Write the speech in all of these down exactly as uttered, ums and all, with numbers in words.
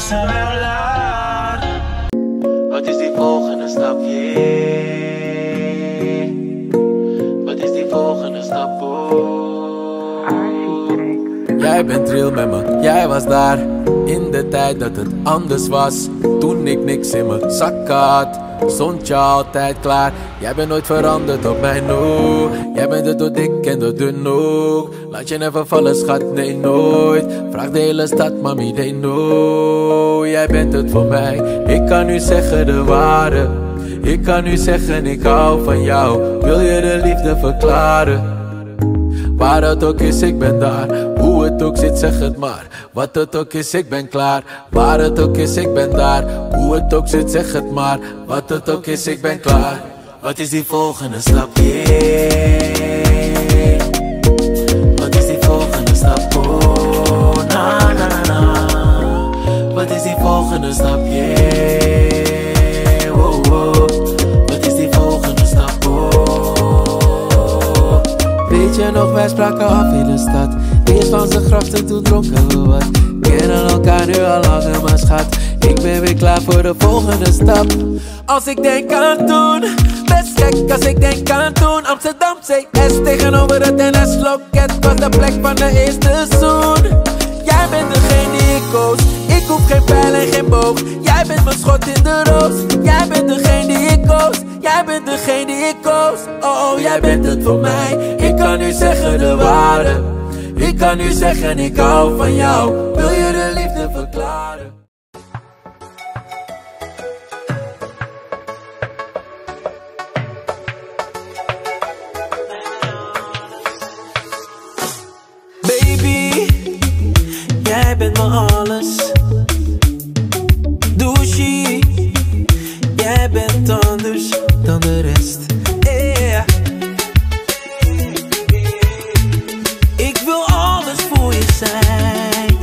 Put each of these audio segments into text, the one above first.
se hablar. Wat is die volgende stap, yeah? Wat is die volgende stap, oh? Jij bent real met me, jij was daar in de tijd dat het anders was. Toen ik niks in mijn zak had, stond je altijd klaar. Jij bent nooit veranderd op mij, no. Jij bent het door dik en door dun ook. Laat je never vallen, schat, nee, nooit. Vraag de hele stad, mami, they know. Jij bent het voor mij, ik kan nu zeggen de ware. Ik kan nu zeggen ik hou van jou. Wil je de liefde verklaren? Waar het ook is, ik ben daar. Hoe het ook zit, zeg het maar. Wat het ook is, ik ben klaar. Waar het ook is, ik ben daar. Hoe het ook zit, zeg het maar. Wat het ook is, ik ben klaar. Wat is die volgende stap, yeah? Wat is die volgende stap, oh, na na na na. Wat is die volgende stap, yeah? Wow, wow. Wat is die volgende stap, oh? Weet je nog, wij spraken af in de stad. Eerst van zijn grachten, toen dronken we wat. Kennen elkaar nu al langer, maar schat, ik ben weer klaar voor de volgende stap. Als ik denk aan toen, best gek als ik denk aan toen. Amsterdam C S tegenover het N S-loket was de plek van de eerste zoen. Jij bent degene die ik koos, ik hoef geen pijl en geen boog. Jij bent mijn schot in de roos. Jij bent degene die ik koos, jij bent degene die ik koos. Oh, oh, jij bent het voor mij, ik kan nu zeggen de waarde. Ik kan nu zeggen ik hou van jou. Wil je de liefde verklaren? Baby, jij bent mijn alles. Douchie, jij bent anders dan de rest. Yeah. Ik wil alles voor je zijn,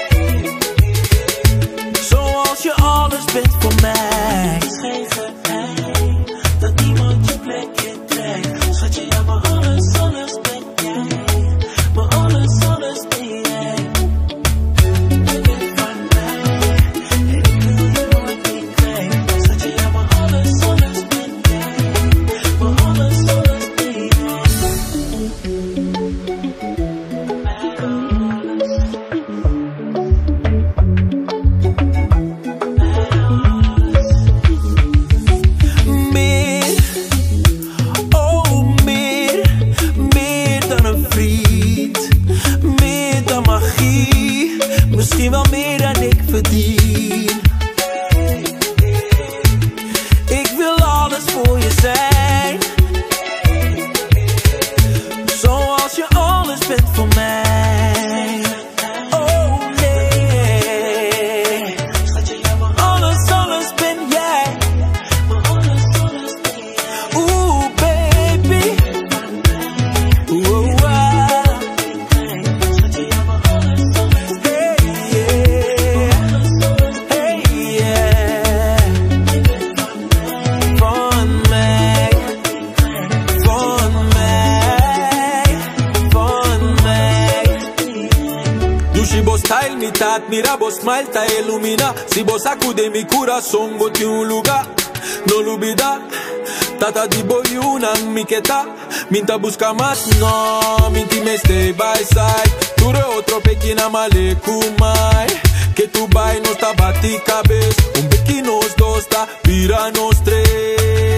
zoals je alles bent voor mij. Het is geen geheim dat niemand je plekje krijgt. Schatje, ja, maar alles, alles ben jij. Maar alles, alles ben jij. Je bent van mij en ik wil je nooit meer kwijt. Schatje, ja, maar alles, alles ben jij. Maar alles, alles ben jij. Meer, oh meer, meer dan een vriend, meer dan magie, misschien wel meer dan ik verdien. Ik wil alles voor je zijn, zoals je alles bent voor mij. Oh nee, schatje, ja, maar alles, alles ben jij. Maar alles, alles ben jij. Oeh baby, oeh wow. Schatje, ja, maar alles, alles ben jij. Hey yeah, hey yeah. Van mij, van mij, van mij. Dushi bo style mi tat mira bo smile ta illumina. Si bo sacude mi corazón boti un lugar. No lubida, tata di boy unang miketa. Minta busca más, no, minti me stay by side. Ture otro pequena male kumai. Que tu bai no sta bati cabez. Un becchi nos dos sta, vira nos tres.